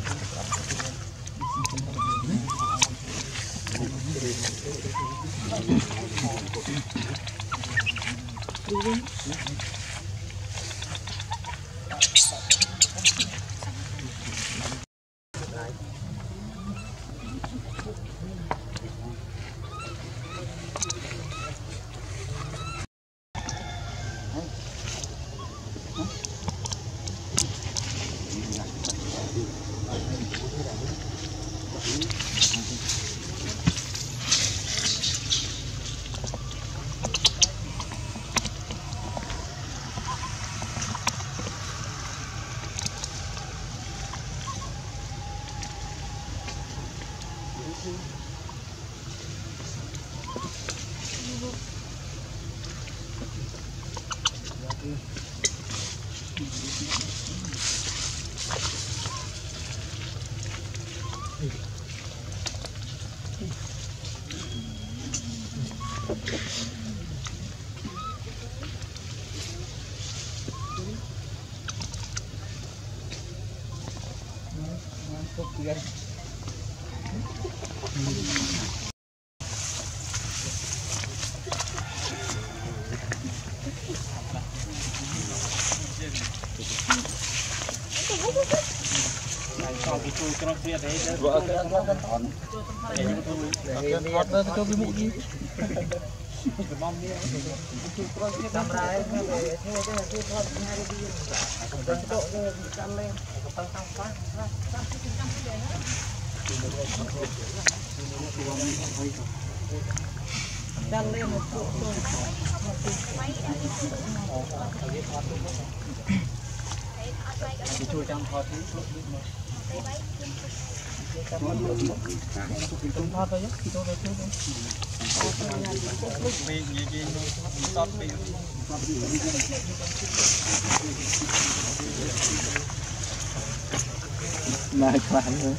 Này các bạn ơi.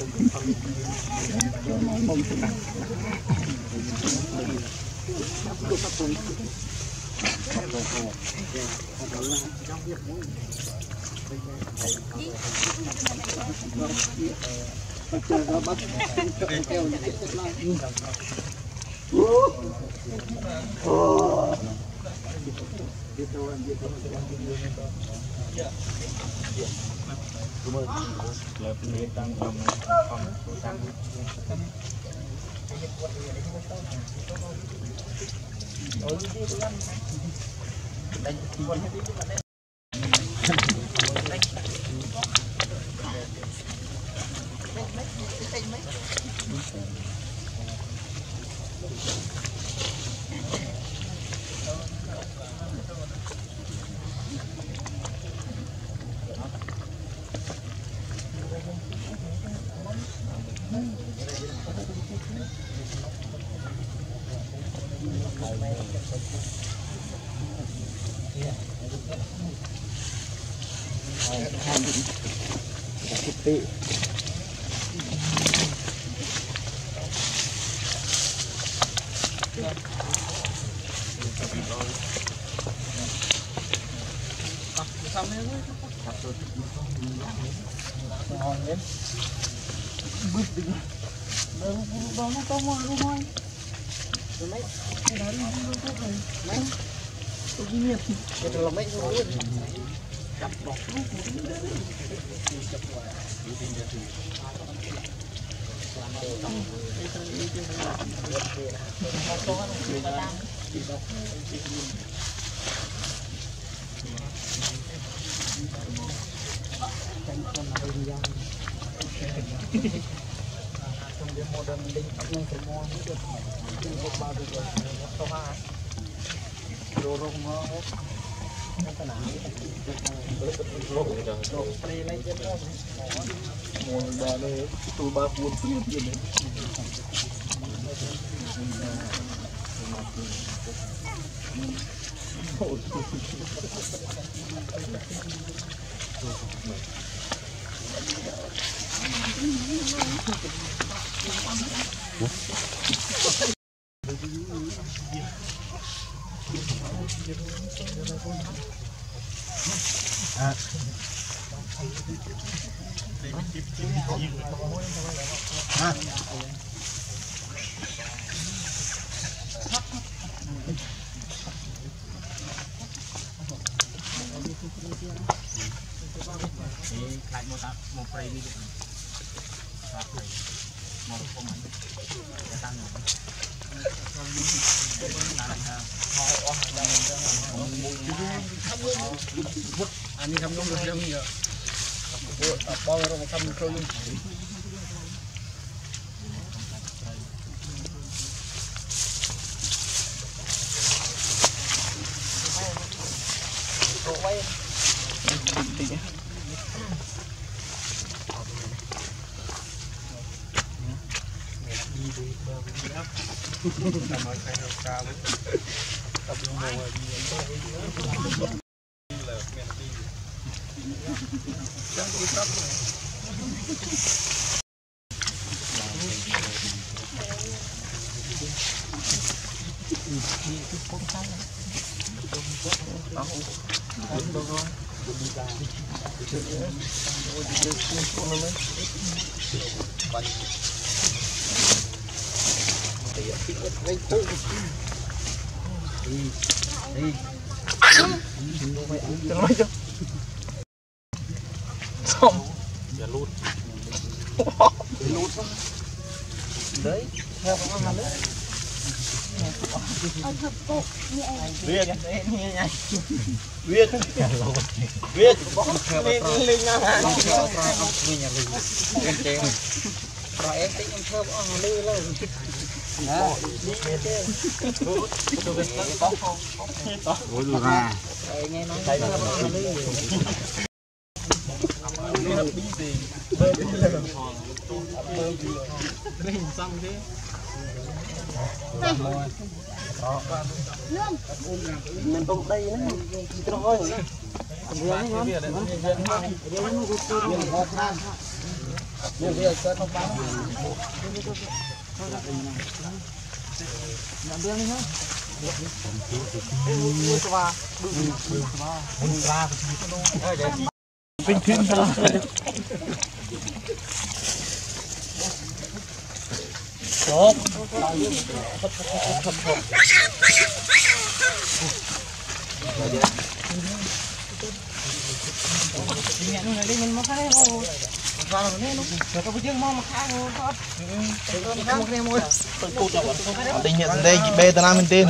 anh đi thăm nhóm được không nhỉ? Bao nhiêu một thăm thôi. Đấy, theo con ăn đấy. Viết, viết, viết, linh nha hả? Rồi em tính em thơ bỏ hàng lư lên. Ủa rồi ra. Nghe nói thơ bỏ hàng lư. Lên xong thế. Mình tụng đây nữa, nó hơi nữa. Bình thường sao? Tốt. Mình mà khai hồ vào nó luôn rồi có chương mong mà khai hồ thôi tình nhận đây bê ta làm mình tin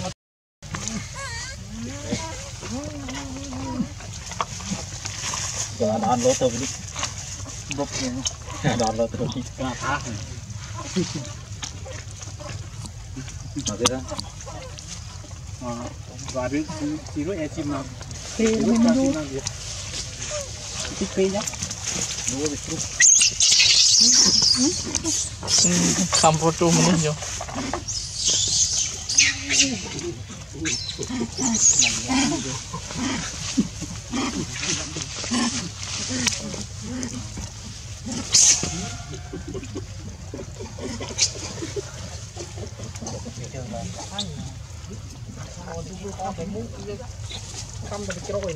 giờ đón lỗ tôi đi bốc đón lỗ tôi đi nói ra và biết chỉ có em chim nào thì mình luôn tikpi nhá không có trùng mình vô không được trôi